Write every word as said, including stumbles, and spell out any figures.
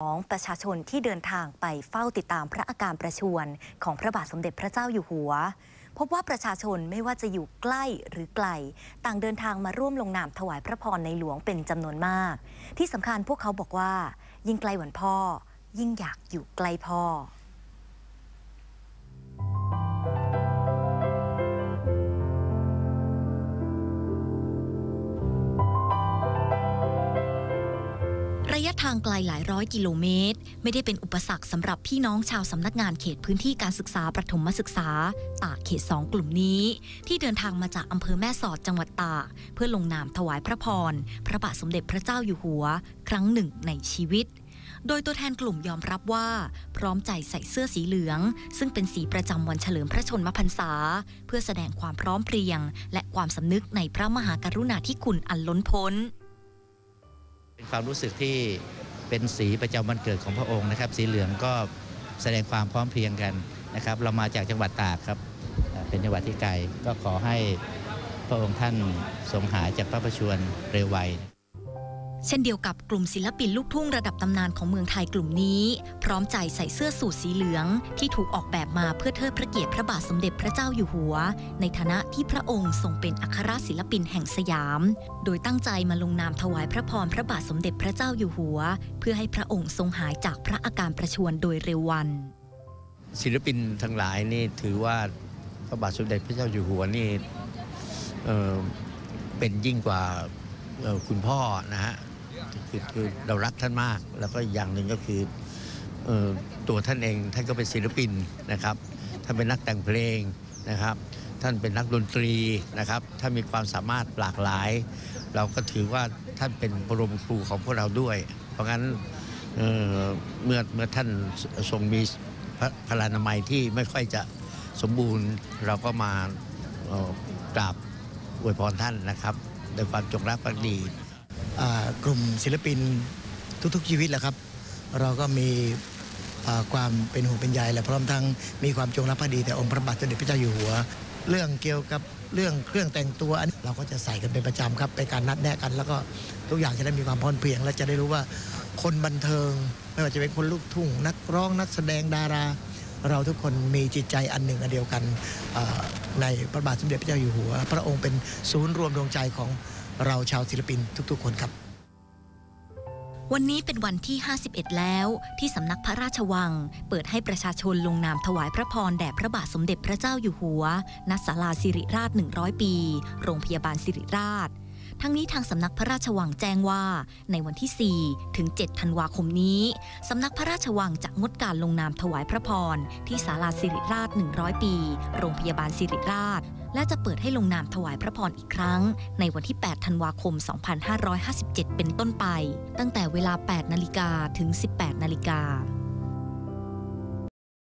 ของประชาชนที่เดินทางไปเฝ้าติดตามพระอาการประชวรของพระบาทสมเด็จพระเจ้าอยู่หัวพบว่าประชาชนไม่ว่าจะอยู่ใกล้หรือไกลต่างเดินทางมาร่วมลงนามถวายพระพรในหลวงเป็นจำนวนมากที่สำคัญพวกเขาบอกว่ายิ่งไกลวันพ่อยิ่งอยากอยู่ใกล้พ่อระยะทางไกลหลายร้อยกิโลเมตรไม่ได้เป็นอุปสรรคสำหรับพี่น้องชาวสำนักงานเขตพื้นที่การศึกษาประถมศึกษาตากเขตสองกลุ่มนี้ที่เดินทางมาจากอำเภอแม่สอดจังหวัดตากเพื่อลงนามถวายพระพรพระบาทสมเด็จพระเจ้าอยู่หัวครั้งหนึ่งในชีวิตโดยตัวแทนกลุ่มยอมรับว่าพร้อมใจใส่เสื้อสีเหลืองซึ่งเป็นสีประจำวันเฉลิมพระชนมพรรษาเพื่อแสดงความพร้อมเพรียงและความสำนึกในพระมหากรุณาธิคุณอันล้นพ้นเป็นความรู้สึกที่เป็นสีประจำวันเกิดของพระองค์นะครับสีเหลืองก็แสดงความพร้อมเพรียงกันนะครับเรามาจากจังหวัดตากครับเป็นจังหวัดที่ไกลก็ขอให้พระองค์ท่านทรงหายจากพระประชวรเร็วไวเช่นเดียวกับกลุ่มศิลปินลูกทุ่งระดับตำนานของเมืองไทยกลุ่มนี้พร้อมใจใส่เสื้อสูทสีเหลืองที่ถูกออกแบบมาเพื่อเทิดพระเกียรติพระบาทสมเด็จพระเจ้าอยู่หัวในฐานะที่พระองค์ทรงเป็นอัครศิลปินแห่งสยามโดยตั้งใจมาลงนามถวายพระพรพระบาทสมเด็จพระเจ้าอยู่หัวเพื่อให้พระองค์ทรงหายจากพระอาการประชวรโดยเร็ววันศิลปินทั้งหลายนี่ถือว่าพระบาทสมเด็จพระเจ้าอยู่หัวนี่เอ่อเป็นยิ่งกว่าเอ่อคุณพ่อนะฮะคือคือเรารักท่านมากแล้วก็อย่างหนึ่งก็คือเอ่อตัวท่านเองท่านก็เป็นศิลปินนะครับท่านเป็นนักแต่งเพลงนะครับท่านเป็นนักดนตรีนะครับท่านมีความสามารถหลากหลายเราก็ถือว่าท่านเป็นบรมครูของพวกเราด้วยเพราะงั้นเอ่อเมื่อเมื่อท่านทรงมีพลานามัยที่ไม่ค่อยจะสมบูรณ์เราก็มากราบอวยพรท่านนะครับด้วยความจงรักภักดีกลุ่มศิลปินทุกๆชีวิตแหละครับเราก็มีความเป็นห่วงเป็นใยและพร้อมทั้งมีความจงรักภักดีแต่องค์พระบาทสมเด็จพระเจ้าอยู่หัวเรื่องเกี่ยวกับเรื่องเครื่องแต่งตัวอันนี้เราก็จะใส่กันเป็นประจำครับเป็นการนัดแนะกันแล้วก็ทุกอย่างจะได้มีความพร้อมเพรียงและจะได้รู้ว่าคนบันเทิงไม่ว่าจะเป็นคนลูกทุ่งนักร้องนักแสดงดาราเราทุกคนมีจิตใจอันหนึ่งอันเดียวกันในพระบาทสมเด็จพระเจ้าอยู่หัวพระองค์เป็นศูนย์รวมดวงใจของเราชาวศิลปินทุกๆคนครับวันนี้เป็นวันที่ห้าสิบเอ็ดแล้วที่สำนักพระราชวังเปิดให้ประชาชนลงนามถวายพระพรแด่พระบาทสมเด็จพระเจ้าอยู่หัวณศาลาสิริราชหนึ่งร้อยปีโรงพยาบาลสิริราชทั้งนี้ทางสำนักพระราชวังแจ้งว่าในวันที่สี่ถึงเจ็ดธันวาคมนี้สำนักพระราชวังจะงดการลงนามถวายพระพรที่ศาลาสิริราชหนึ่งร้อยปีโรงพยาบาลสิริราชและจะเปิดให้ลงนามถวายพระพรอีกครั้งในวันที่แปดธันวาคมสองพันห้าร้อยห้าสิบเจ็ดเป็นต้นไปตั้งแต่เวลาแปดนาฬิกาถึงสิบแปดนาฬิกา